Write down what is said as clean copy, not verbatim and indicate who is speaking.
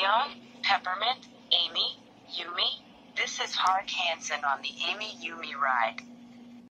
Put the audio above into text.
Speaker 1: Brown, Peppermint, Amy, Yumi. This is Hark Hanson on the Amy Yumi ride.